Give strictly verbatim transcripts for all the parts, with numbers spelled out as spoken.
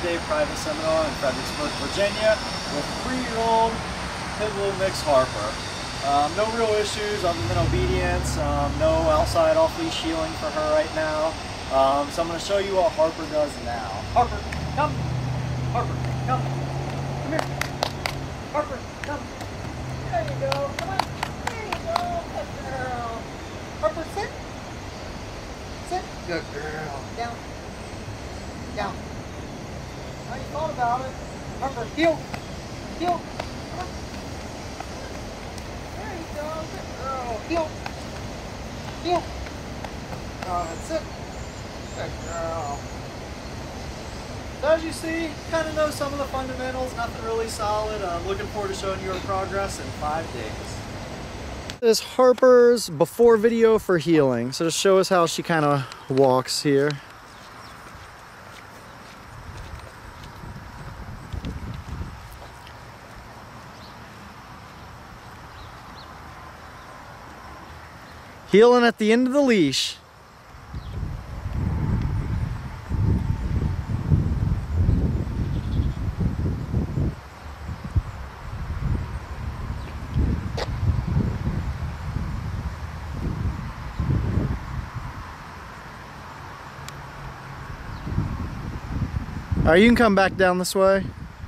five-day private seminar in Fredericksburg, Virginia with three-year-old pit bull mix Harper. Um, no real issues other than obedience, um, no outside off-leash healing for her right now. Um, so I'm going to show you what Harper does now. Harper, come! Harper, come! Come here! Harper, come! There you go! Come on! There you go! Good girl! Harper, sit! Sit! Good girl! Down! Down! Now you thought about it. Harper, heel! Heel! Come on! There you go! Good girl! Heel! Heel! Oh, that's it! Good girl! So as you see, kind of know some of the fundamentals, nothing really solid. I'm looking forward to showing you our progress in five days. This is Harper's before video for healing. So to show us how she kind of walks here. Healing at the end of the leash. All right, you can come back down this way.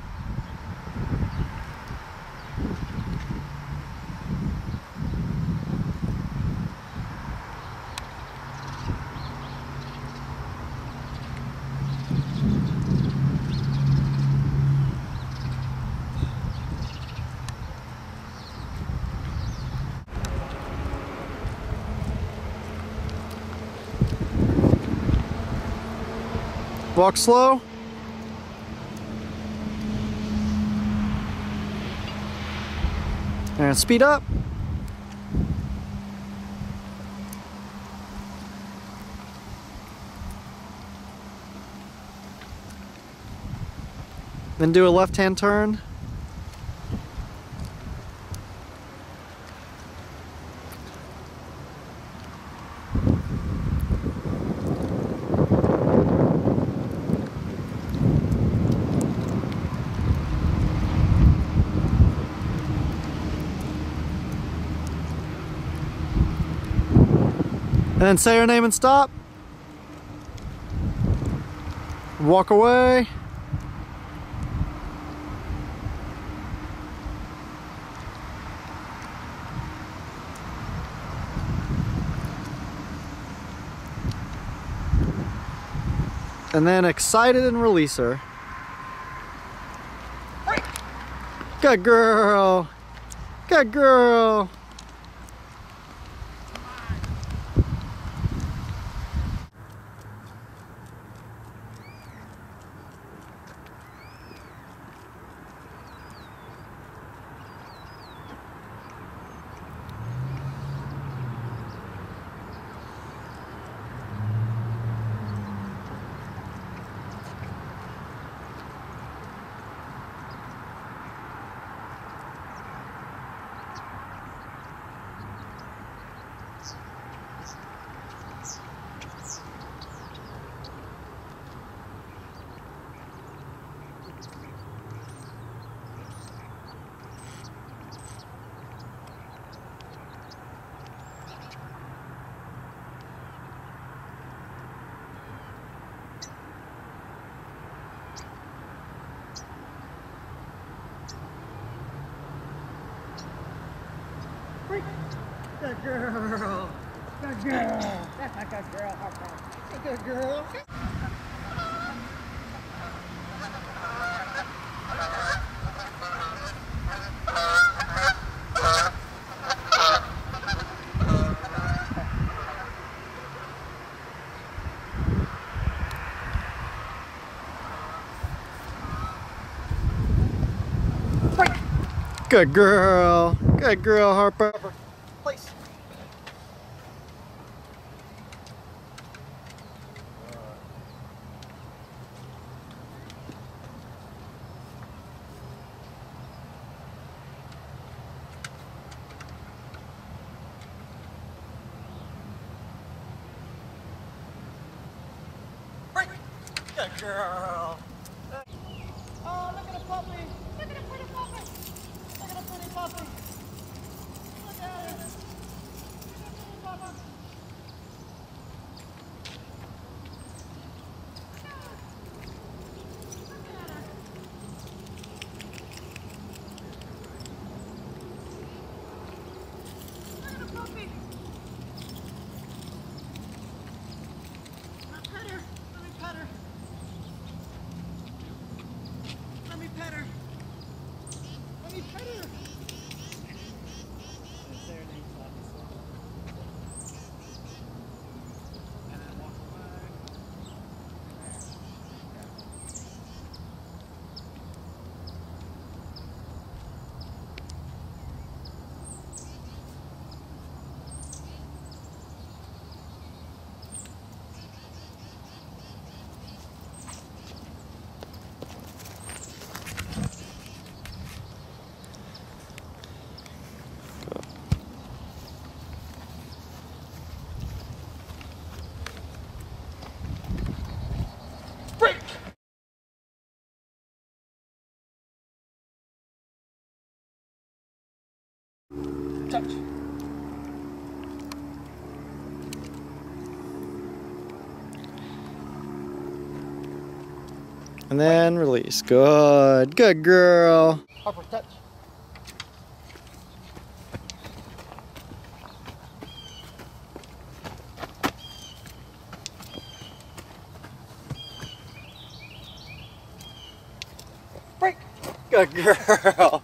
Walk slow. And speed up. Then do a left-hand turn. And then say her name and stop. Walk away. And then excited and release her. Good girl. Good girl. Good girl. Good girl. That's a good girl, Harper. That's a good girl. Good girl. Good girl, Harper. Place. Good girl. puppy. Look at the pretty puppy. Look at the pretty puppy. Look at her. Look at the pretty puppy. Touch. And then release. Good. Good girl. Harper, touch. Break. Good girl.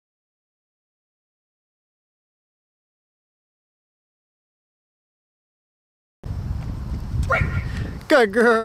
Break. Good girl.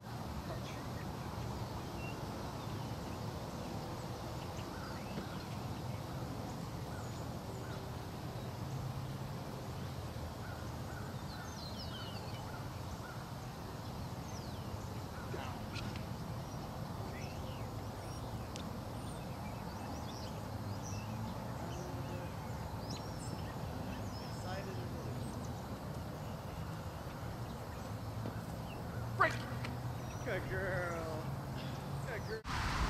Break. Good girl. Good girl.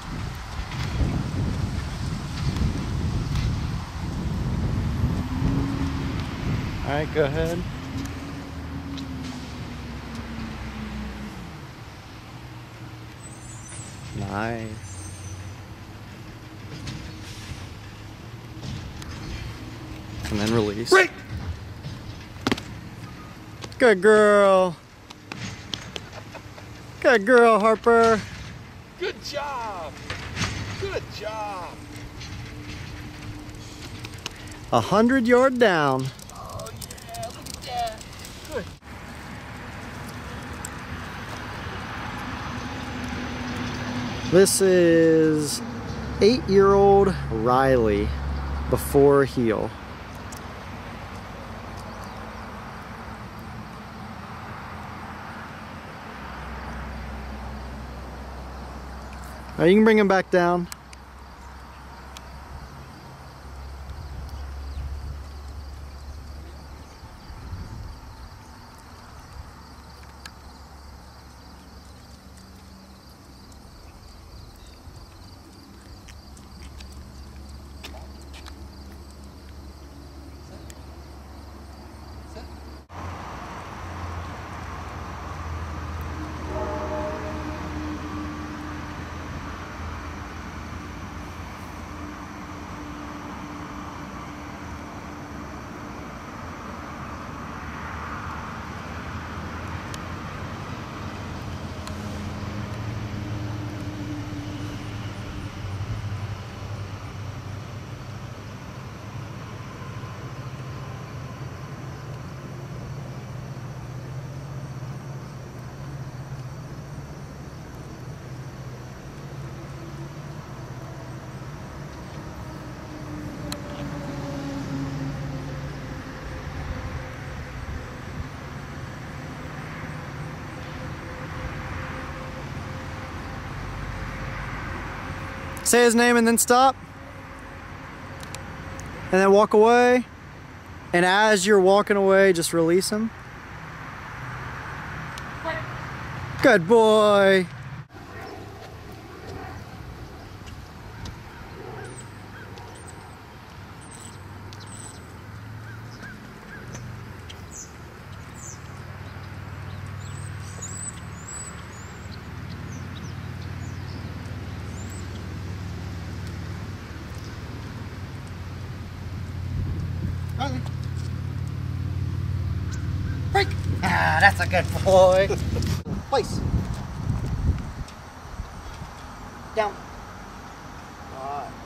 All right, go ahead. Nice. And then release. Break. Good girl. Good girl, Harper. Good job. Good job. A hundred yard down. Oh yeah, look at that. Good. This is eight-year-old Riley before heel. Now you can bring him back down. Say his name and then stop. And then walk away. And as you're walking away, just release him. Good boy. Riley. Break. Ah, that's a good boy. Place. Down. All right.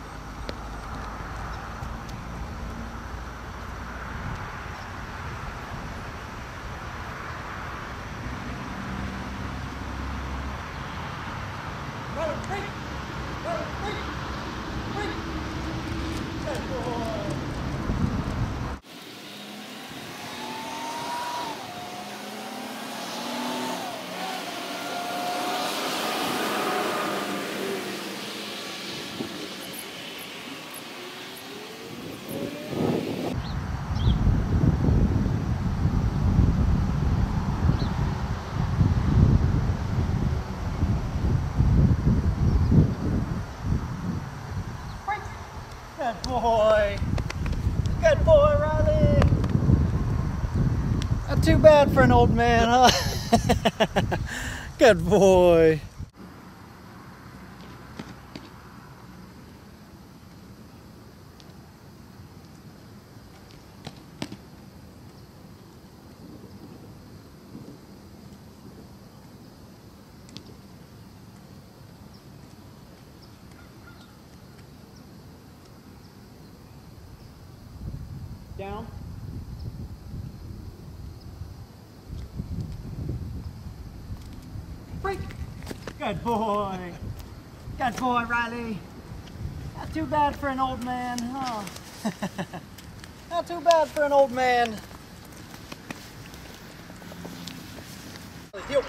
Good boy. Good boy, Riley. Not too bad for an old man, huh? Good boy. Down. Break. Good boy. Good boy, Riley. Not too bad for an old man, huh? Not too bad for an old man. Heel.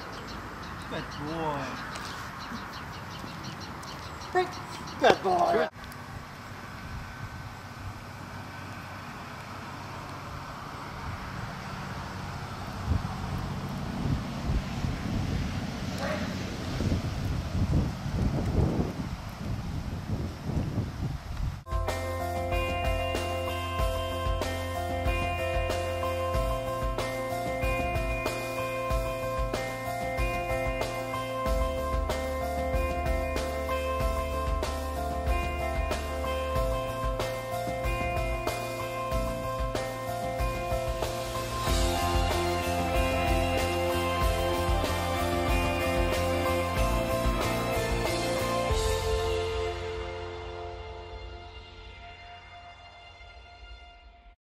Good boy. Break. Good boy.